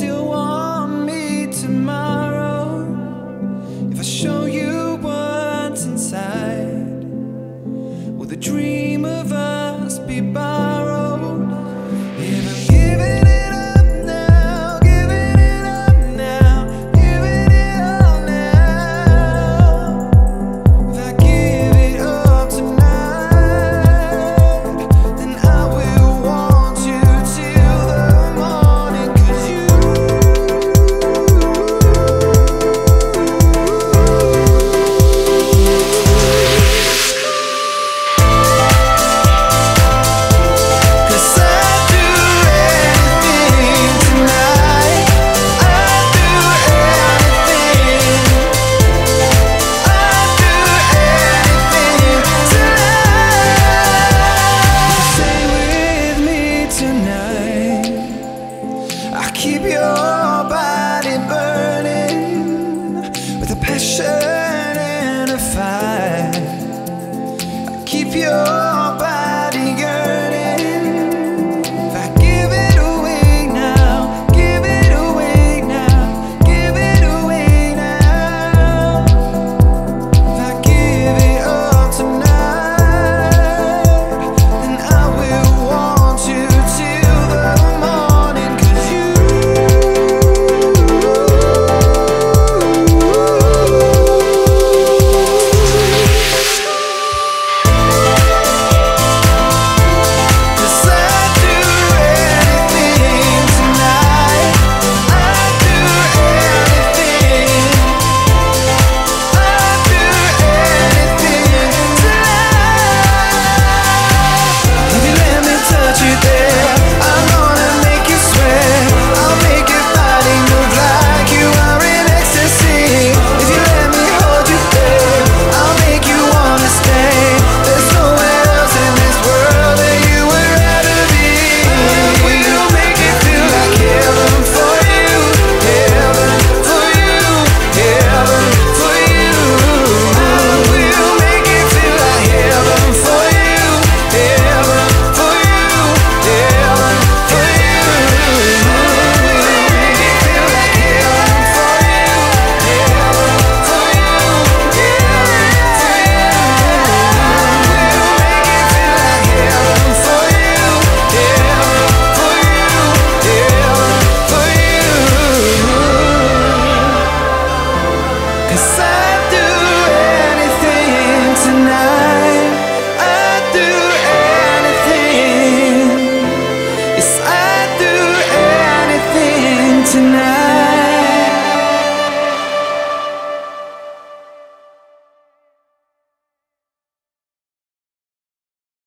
still want me tomorrow? If I show you what's inside, will the dream of us be borrowed? If I'm giving it up now, giving it up now, giving it all now, if I give it up tonight, then I will want you till the morning. 'Cause you keep your